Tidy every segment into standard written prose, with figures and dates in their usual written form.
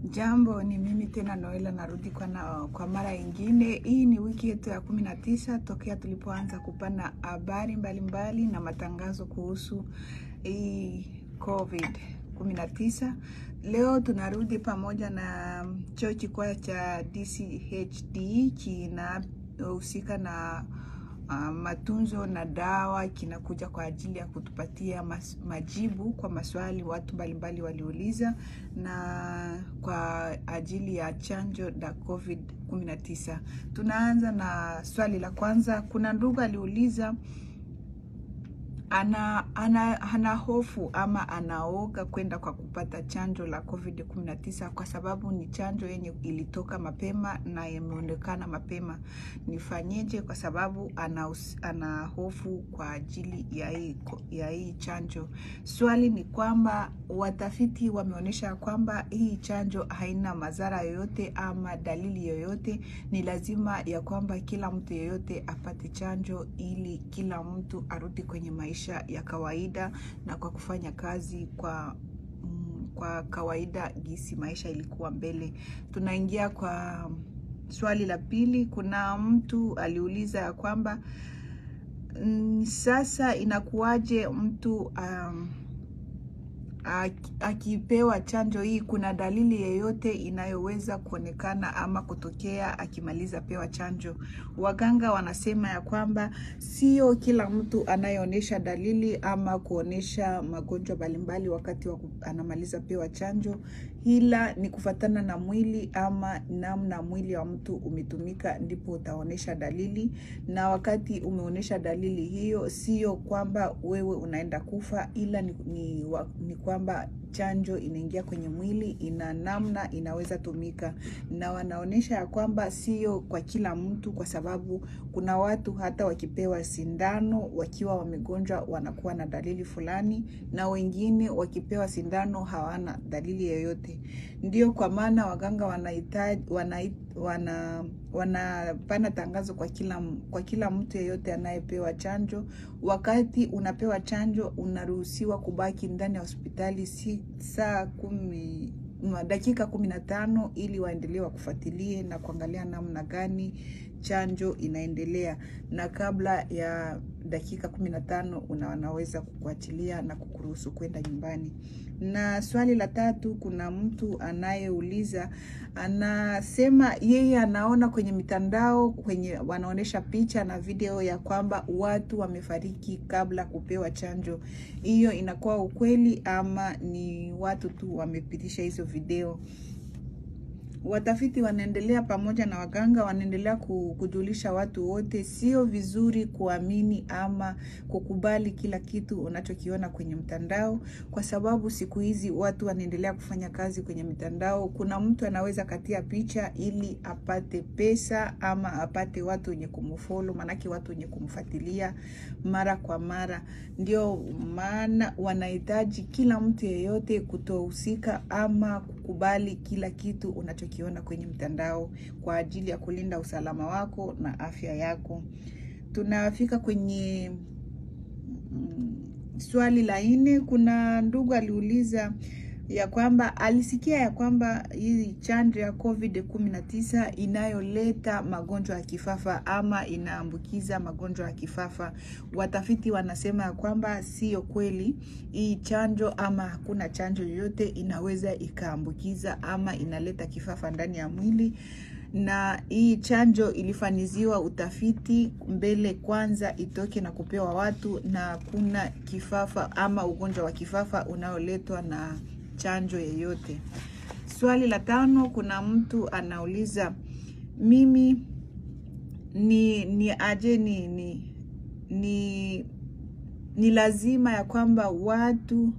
Jambo, ni mimi tena Noela, narudi kwa mara ingine. Hii ni wiki yetu ya 19 tokea tulipoanza kupana habari mbalimbali na matangazo kuhusu hii COVID-19. Leo tunarudi pamoja na chuo kikuu cha DCHD kinahusika na matunzo na dawa, kinakuja kwa ajili ya kutupatia majibu kwa maswali watu mbalimbali waliuliza, na kwa ajili ya chanjo la COVID-19. Tunaanza na swali la kwanza. Kuna ndugu aliuliza ana hofu ama anaoga kwenda kwa kupata chanjo la COVID-19 kwa sababu ni chanjo yenye ilitoka mapema na imeonekana mapema. Nifanyeje kwa sababu ana hofu kwa ajili ya hii chanjo? Swali ni kwamba watafiti wameonyesha kwamba hii chanjo haina madhara yoyote ama dalili yoyote. Ni lazima ya kwamba kila mtu yeyote apate chanjo ili kila mtu arudi kwenye maisha ya kawaida na kwa kufanya kazi kwa kawaida gisi maisha ilikuwa mbele. Tunaingia kwa swali la pili. Kuna mtu aliuliza ya kwamba sasa inakuwaje mtu akipewa chanjo hii, kuna dalili yoyote inayoweza kuonekana ama kutokea akimaliza pewa chanjo? Waganga wanasema ya kwamba sio kila mtu anayeonyesha dalili ama kuonesha magonjwa mbalimbali wakati anamaliza pewa chanjo, ila ni kufatana na mwili ama namna mwili wa mtu umetumika ndipo utaonesha dalili. Na wakati umeonesha dalili hiyo, sio kwamba wewe unaenda kufa, ila ni kwamba chanjo inaingia kwenye mwili, ina namna inaweza tumika. Na wanaonesha ya kwamba sio kwa kila mtu, kwa sababu kuna watu hata wakipewa sindano wakiwa wamegonjwa wanakuwa na dalili fulani, na wengine wakipewa sindano hawana dalili yoyote. Ndio kwa maana waganga wanapana tangazo kwa kila mtu yeyote anayepewa chanjo. Wakati unapewa chanjo, unaruhusiwa kubaki ndani ya hospitali dakika 15 ili waendelee kufuatilia na kuangalia namna gani chanjo inaendelea, na kabla ya dakika 15 wanaweza kukuachilia na kukuruhusu kwenda nyumbani. Na swali la tatu, kuna mtu anayeuliza, anasema yeye anaona kwenye mitandao kwenye wanaonesha picha na video ya kwamba watu wamefariki kabla kupewa chanjo. Hiyo inakuwa ukweli ama ni watu tu wamepitisha hizo video? Watafiti wanaendelea pamoja na waganga wanaendelea kujulisha watu wote, sio vizuri kuamini ama kukubali kila kitu unachokiona kwenye mtandao, kwa sababu siku hizi watu wanaendelea kufanya kazi kwenye mitandao. Kuna mtu anaweza katia picha ili apate pesa ama apate watu wenye kumfollow, manake watu wenye kumfuatilia mara kwa mara. Ndio maana wanahitaji kila mtu yeyote kutohusika ama kukubali kila kitu unachokiona kwenye mtandao kwa ajili ya kulinda usalama wako na afya yako. Tunafika kwenye swali la 4. Kuna ndugu aliuliza ya kwamba alisikia ya kwamba hii chanjo ya COVID-19 inayoleta magonjwa ya kifafa ama inaambukiza magonjwa ya kifafa. Watafiti wanasema ya kwamba sio kweli hii chanjo, ama hakuna chanjo yoyote inaweza ikaambukiza ama inaleta kifafa ndani ya mwili. Na hii chanjo ilifaniziwa utafiti mbele kwanza itoke na kupewa watu, na kuna kifafa ama ugonjwa wa kifafa unaoletwa na chanjo yeyote. Swali la 5, kuna mtu anauliza, mimi ni lazima ya kwamba watu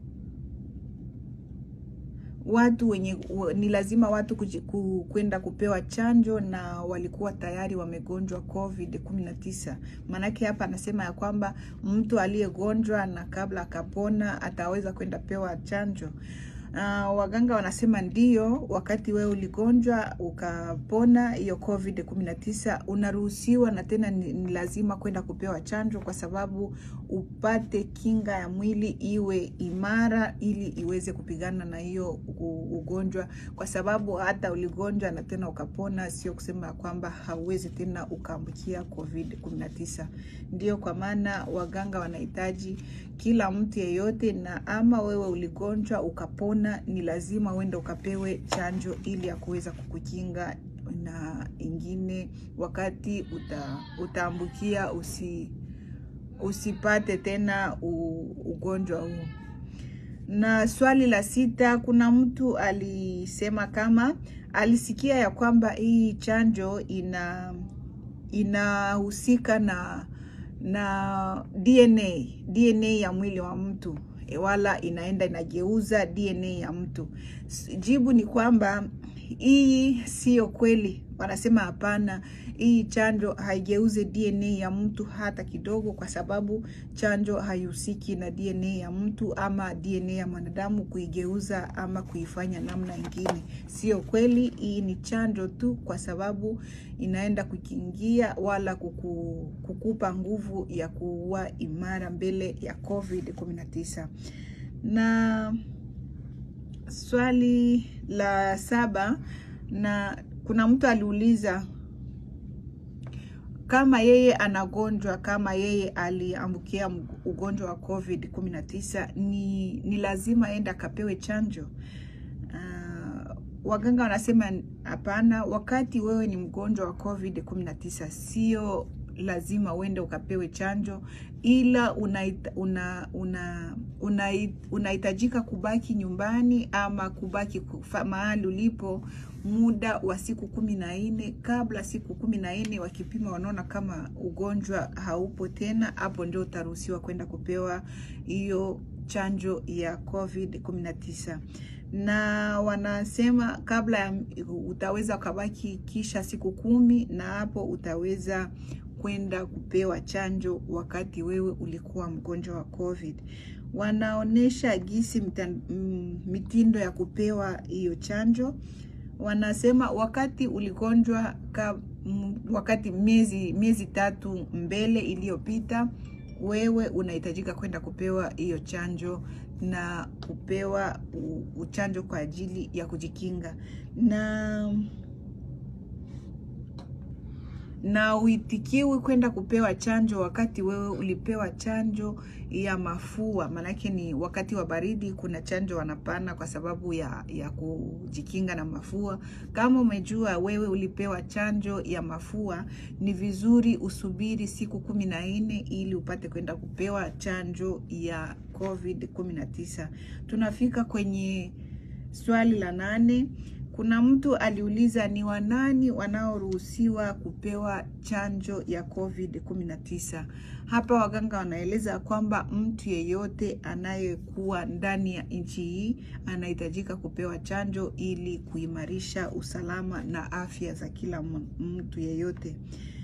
kwenda kupewa chanjo na walikuwa tayari wamegonjwa COVID-19? Manake hapa anasema ya kwamba mtu aliyegonjwa na kabla akapona ataweza kwenda pewa chanjo. Waganga wanasema ndio, wakati wewe uligonjwa ukapona hiyo COVID-19 unaruhusiwa na tena ni lazima kwenda kupewa chanjo, kwa sababu upate kinga ya mwili iwe imara ili iweze kupigana na hiyo ugonjwa, kwa sababu hata uligonjwa na tena ukapona sio kusema kwamba hauwezi tena ukaambukia COVID-19. Ndio kwa maana waganga wanahitaji kila mtu yeyote, na ama wewe uligonjwa ukapona, ni lazima uende ukapewe chanjo ili ya kuweza kukukinga na ingine wakati utaambukia usipate tena ugonjwa huu. Na swali la 6, kuna mtu alisema kama alisikia ya kwamba hii chanjo inahusika na DNA ya mwili wa mtu, wala inaenda inageuza DNA ya mtu. Jibu ni kwamba hii sio kweli. Wanasema hapana, hii chanjo haigeuze DNA ya mtu hata kidogo, kwa sababu chanjo haihusiki na DNA ya mtu ama DNA ya mwanadamu kuigeuza ama kuifanya namna ingine. Sio kweli, hii ni chanjo tu kwa sababu inaenda kukingia wala kukupa nguvu ya kuwa imara mbele ya COVID-19. Na swali la 7, na kuna mtu aliuliza kama yeye anagonjwa, kama yeye aliambukia ugonjwa wa COVID-19 ni lazima aende akapewe chanjo. Waganga wanasema hapana, wakati wewe ni mgonjwa wa COVID-19 sio lazima uende ukapewe chanjo, ila unahitajika kubaki nyumbani ama kubaki mahali ulipo muda wa siku 14. Kabla siku 14 wakipima wanaona kama ugonjwa haupo tena, hapo ndio utaruhusiwa kwenda kupewa hiyo chanjo ya COVID-19. Na wanasema kabla utaweza kubaki kisha siku 10, na hapo utaweza kwenda kupewa chanjo wakati wewe ulikuwa mgonjwa wa COVID. Wanaonesha gisi mitindo ya kupewa hiyo chanjo. Wanasema wakati uligonjwa, wakati miezi 3 mbele iliyopita, wewe unahitajika kwenda kupewa hiyo chanjo na kupewa chanjo kwa ajili ya kujikinga. Na uitikiwe kwenda kupewa chanjo wakati wewe ulipewa chanjo ya mafua. Manake ni wakati wa baridi kuna chanjo wanapana kwa sababu ya kujikinga na mafua. Kama umejua wewe ulipewa chanjo ya mafua, ni vizuri usubiri siku 14 ili upate kwenda kupewa chanjo ya COVID-19. Tunafika kwenye swali la 8. Kuna mtu aliuliza ni wanani wanaoruhusiwa kupewa chanjo ya COVID-19. Hapa waganga wanaeleza kwamba mtu yeyote anayekuwa ndani ya nchi hii anahitajika kupewa chanjo ili kuimarisha usalama na afya za kila mtu yeyote.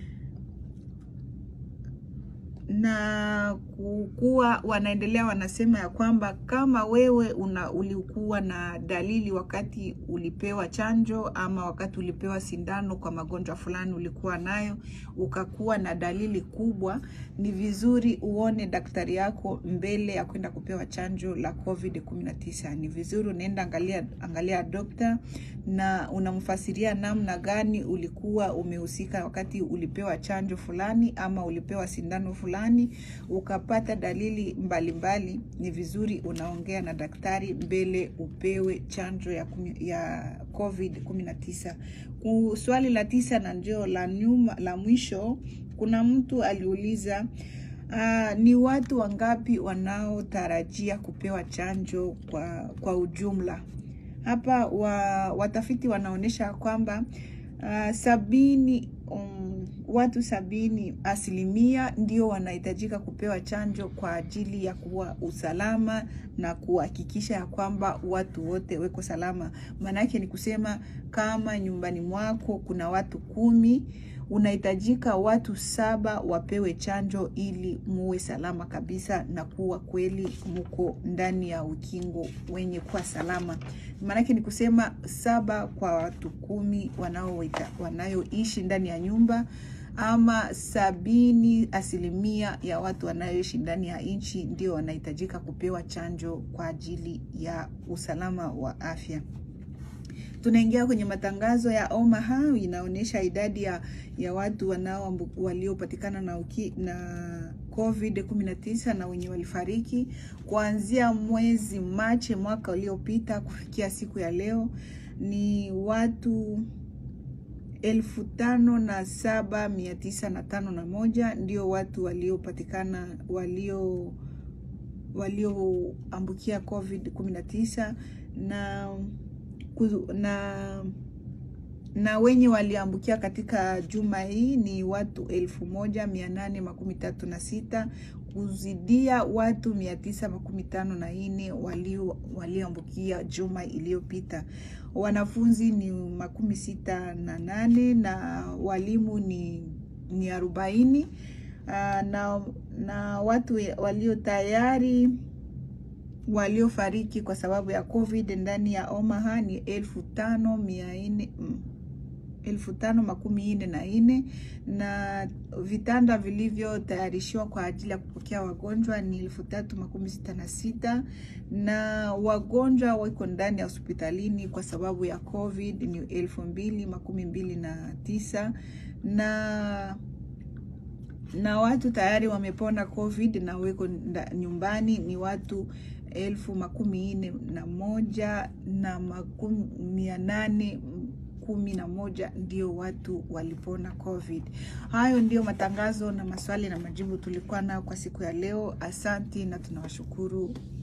Na kuwa wanaendelea wanasema ya kwamba kama wewe ulikuwa na dalili wakati ulipewa chanjo ama wakati ulipewa sindano kwa magonjwa fulani ulikuwa nayo, ukakuwa na dalili kubwa, ni vizuri uone daktari yako mbele ya kwenda kupewa chanjo la COVID-19. Ni vizuri unaenda angalia dokta na unamfasiria namna gani ulikuwa umehusika wakati ulipewa chanjo fulani ama ulipewa sindano fulani, ukapata dalili mbalimbali. Ni vizuri unaongea na daktari mbele upewe chanjo ya COVID-19. Swali la 9 na ndio la mwisho, kuna mtu aliuliza ni watu wangapi wanaotarajia kupewa chanjo kwa ujumla. Hapa watafiti wanaonesha kwamba 70 watu 70% ndio wanahitajika kupewa chanjo kwa ajili ya kuwa usalama na kuhakikisha ya kwamba watu wote weko salama. Manake ni kusema kama nyumbani mwako kuna watu 10, unahitajika watu 7 wapewe chanjo ili muwe salama kabisa na kuwa kweli muko ndani ya ukingo wenye kuwa salama. Maanake ni kusema 7 kwa watu 10 wanayoishi ndani ya nyumba, ama 70% ya watu wanayoishi ndani ya nchi ndio wanahitajika kupewa chanjo kwa ajili ya usalama wa afya. Tunaingia kwenye matangazo ya Omaha. Inaonyesha idadi ya watu waliopatikana na COVID-19 na wenye walifariki kuanzia mwezi Machi mwaka uliopita kufikia siku ya leo ni watu 5,751 ndio watu waliopatikana walioambukia COVID-19 na wenye waliambukia katika juma hii ni watu 1,836 kuzidia watu 954 walioambukia juma iliyopita. Wanafunzi ni 68 na walimu ni 40 na watu waliofariki kwa sababu ya COVID ndani ya Omaha ni 5,044 na vitanda vilivyotayarishiwa kwa ajili ya kupokea wagonjwa ni 3,066 na wagonjwa wako ndani ya hospitalini kwa sababu ya COVID ni 2,029 na watu tayari wamepona COVID na wako nyumbani ni watu 41,811 na 811 ndio watu walipona COVID. Hayo ndio matangazo na maswali na majibu tulikuwa nao kwa siku ya leo. Asante na tunawashukuru.